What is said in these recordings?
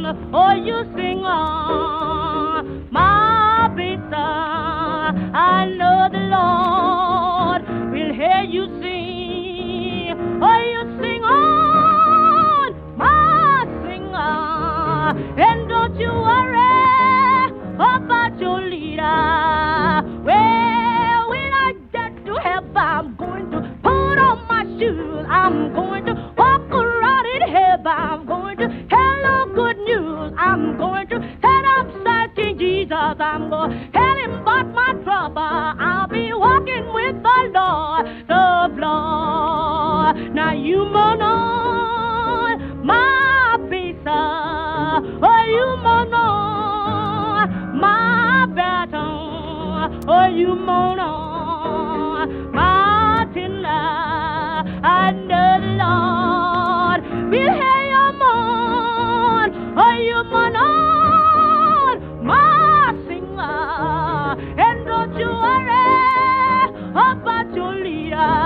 Oh, you sing on, my baby. I know the Lord will hear you sing. Oh, you sing on, my singer, and don't you worry about your leader. Well, when I get to heaven, I'm going to put on my shoes. I'm going to walk around in heaven. I'm going to tell the good news. I'm going to stand upside King Jesus. I'm going to tell him about my trouble. I'll be walking with the Lord, the Lord. Now you mourn on, my peace. Oh, you mourn on, my battle. Oh, you mourn on, my tender. I know the Lord will hear your mourn. Oh, you mourn on, my singer, and don't you worry about your leader.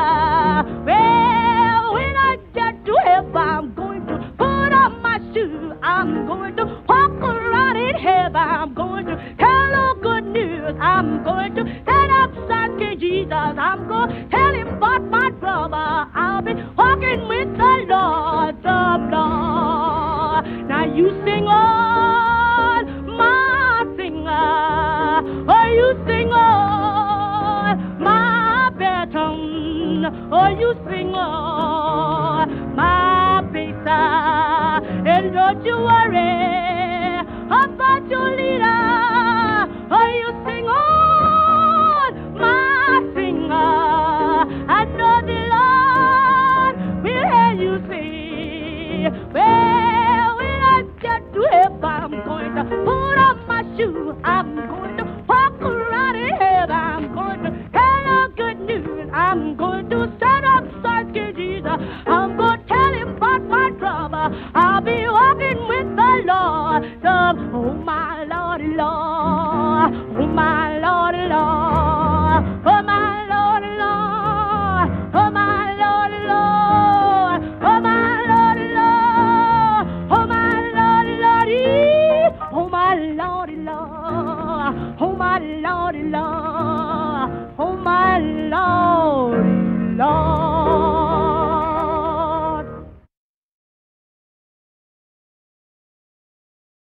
Well, when I get to heaven, I'm going to put on my shoes. I'm going to walk around in heaven. I'm going to tell the good news. I'm going to stand upside King Jesus. I'm going to tell him about my trouble. I'll be walking with the Lord, the Lord. Now you sing on, my singer. Oh, you sing on, my baton. Oh, you sing on, my bass. And don't you worry about your leader. Oh, you sing on, my singer. I know the Lord will hear you sing. Well, when I get to heaven, I'm going to put on my shoes. I'm going to walk around in heaven. I'm going to tell the good news. I'm going to stand upside King Jesus. I'm going to tell him about my trouble. I'll be walking with the Lord. Oh, my Lordy, Lord. Oh, my Lordy, Lord. Oh, my Lordy, Lord. Oh, my Lordy, Lord. Oh, my Lordy, Lord. Oh, my Lordy, Lordy. Oh, my Lordy, Lord. Oh, my Lordy, Lord. Oh, my Lordy, Lord.